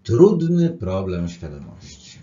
Trudny problem świadomości.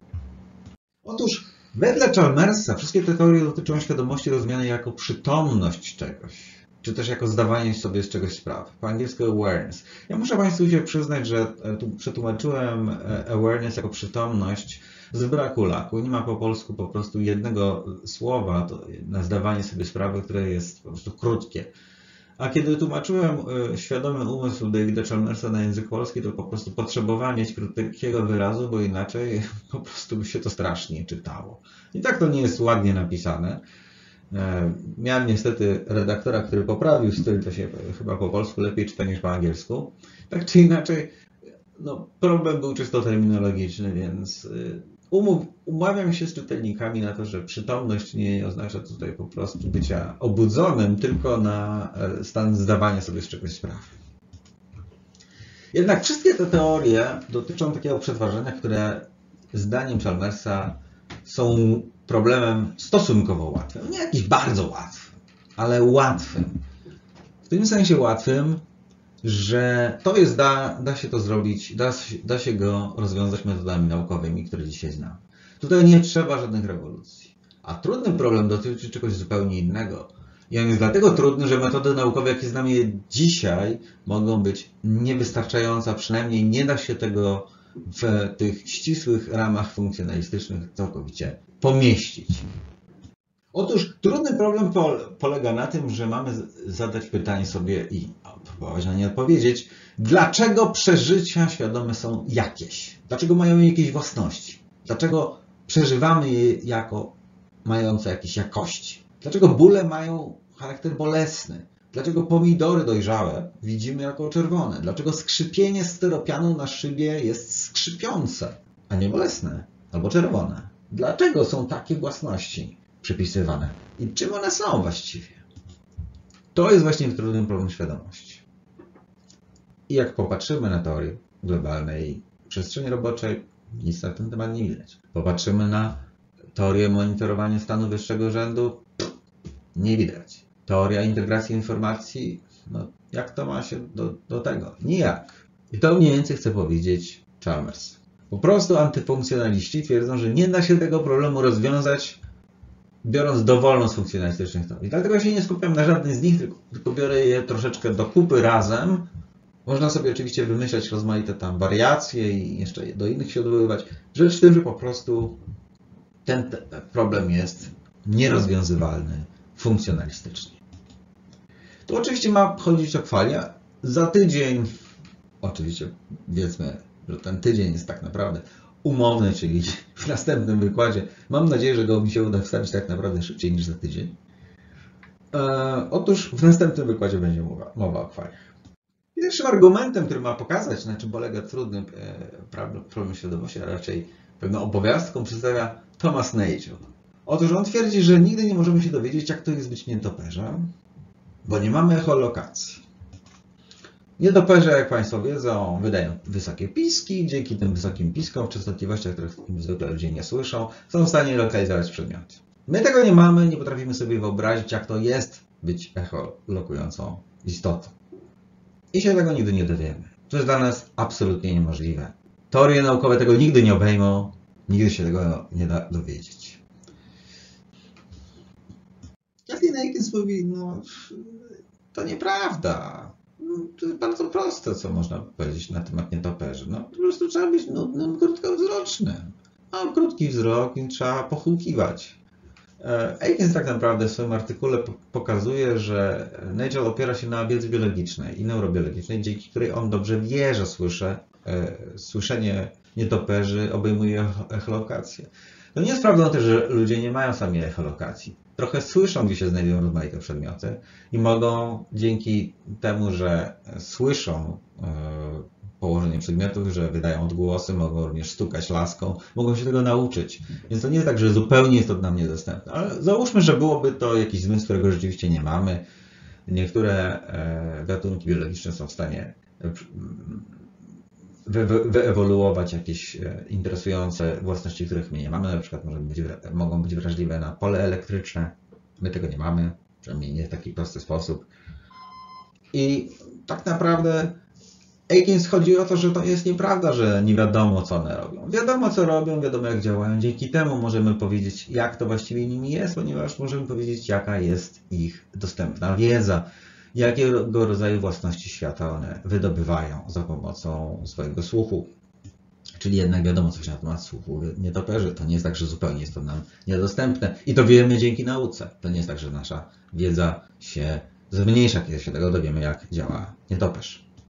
Otóż wedle Chalmersa wszystkie te teorie dotyczą świadomości rozumianej jako przytomność czegoś, czy też jako zdawanie sobie z czegoś sprawy. Po angielsku awareness. Ja muszę Państwu się przyznać, że tu przetłumaczyłem awareness jako przytomność z braku laku. Nie ma po polsku po prostu jednego słowa na zdawanie sobie sprawy, które jest po prostu krótkie. A kiedy tłumaczyłem świadomy umysł Davida Chalmersa na język polski, to po prostu potrzebowałem mieć krótkiego wyrazu, bo inaczej po prostu by się to strasznie czytało. I tak to nie jest ładnie napisane. Miałem niestety redaktora, który poprawił styl, to się chyba po polsku lepiej czyta niż po angielsku. Tak czy inaczej, no, problem był czysto terminologiczny, więc umawiam się z czytelnikami na to, że przytomność nie oznacza tutaj po prostu bycia obudzonym, tylko na stan zdawania sobie z czegoś sprawy. Jednak wszystkie te teorie dotyczą takiego przetwarzania, które zdaniem Chalmersa są problemem stosunkowo łatwym. Nie jakiś bardzo łatwym, ale łatwym. W tym sensie łatwym, że to jest, da się to zrobić, da się go rozwiązać metodami naukowymi, które dzisiaj znamy. Tutaj nie trzeba żadnych rewolucji. A trudny problem dotyczy czegoś zupełnie innego. I on jest dlatego trudny, że metody naukowe, jakie znamy je dzisiaj, mogą być niewystarczające, a przynajmniej nie da się tego w tych ścisłych ramach funkcjonalistycznych całkowicie pomieścić. Otóż trudny problem polega na tym, że mamy zadać pytanie sobie i próbować na nie odpowiedzieć, dlaczego przeżycia świadome są jakieś? Dlaczego mają jakieś własności? Dlaczego przeżywamy je jako mające jakieś jakości? Dlaczego bóle mają charakter bolesny? Dlaczego pomidory dojrzałe widzimy jako czerwone? Dlaczego skrzypienie styropianu na szybie jest skrzypiące, a nie bolesne albo czerwone? Dlaczego są takie własności przypisywane? I czym one są właściwie? To jest właśnie trudny problem świadomości. I jak popatrzymy na teorię globalnej przestrzeni roboczej, nic na ten temat nie widać. Popatrzymy na teorię monitorowania stanu wyższego rzędu, nie widać. Teoria integracji informacji, no jak to ma się do tego? Nijak. I to mniej więcej chce powiedzieć Chalmers. Po prostu antyfunkcjonaliści twierdzą, że nie da się tego problemu rozwiązać, biorąc dowolną z funkcjonalistycznych teorii. Dlatego się nie skupiam na żadnej z nich, tylko biorę je troszeczkę do kupy razem. Można sobie oczywiście wymyślać rozmaite tam wariacje i jeszcze do innych się odwoływać. Rzecz w tym, że po prostu ten problem jest nierozwiązywalny funkcjonalistycznie. Tu oczywiście ma chodzić o kwalia. Za tydzień, oczywiście wiedzmy, że ten tydzień jest tak naprawdę umowny, czyli w następnym wykładzie. Mam nadzieję, że go mi się uda wstawić tak naprawdę szybciej niż za tydzień. Otóż w następnym wykładzie będzie mowa o kwaliach. Pierwszym argumentem, który ma pokazać, na czym polega trudny problem świadomości, a raczej pewną opowiastką, przedstawia Thomas Nagel. Otóż on twierdzi, że nigdy nie możemy się dowiedzieć, jak to jest być nietoperzem, bo nie mamy echolokacji. Nietoperze, jak Państwo wiedzą, wydają wysokie piski. Dzięki tym wysokim piskom w częstotliwościach, których zwykle ludzie nie słyszą, są w stanie lokalizować przedmioty. My tego nie mamy, nie potrafimy sobie wyobrazić, jak to jest być echolokującą istotą. I się tego nigdy nie dowiemy. To jest dla nas absolutnie niemożliwe. Teorie naukowe tego nigdy nie obejmą, nigdy się tego nie da dowiedzieć. Kathleen Akins mówi, no to nieprawda. To jest bardzo proste, co można powiedzieć na temat nietoperzy. No po prostu trzeba być nudnym, krótkowzrocznym. Mam krótki wzrok i trzeba pochukiwać. Akins tak naprawdę w swoim artykule pokazuje, że Nagel opiera się na wiedzy biologicznej i neurobiologicznej, dzięki której on dobrze wie, że słyszenie nietoperzy obejmuje echolokację. To nie jest prawdą też, że ludzie nie mają sami echolokacji. Trochę słyszą, gdzie się znajdują rozmaite przedmioty i mogą dzięki temu, że słyszą położenie przedmiotów, że wydają odgłosy, mogą również stukać laską, mogą się tego nauczyć. Więc to nie jest tak, że zupełnie jest to nam niedostępne. Ale załóżmy, że byłoby to jakiś zmysł, którego rzeczywiście nie mamy. Niektóre gatunki biologiczne są w stanie wyewoluować jakieś interesujące własności, których my nie mamy. Na przykład mogą być wrażliwe na pole elektryczne. My tego nie mamy, przynajmniej nie w taki prosty sposób. I tak naprawdę Akins chodzi o to, że to jest nieprawda, że nie wiadomo, co one robią. Wiadomo, co robią, wiadomo, jak działają. Dzięki temu możemy powiedzieć, jak to właściwie nimi jest, ponieważ możemy powiedzieć, jaka jest ich dostępna wiedza, jakiego rodzaju własności świata one wydobywają za pomocą swojego słuchu. Czyli jednak wiadomo coś na temat słuchu nietoperzy. To nie jest tak, że zupełnie jest to nam niedostępne. I to wiemy dzięki nauce. To nie jest tak, że nasza wiedza się zmniejsza, kiedy się tego dowiemy, jak działa nietoperz.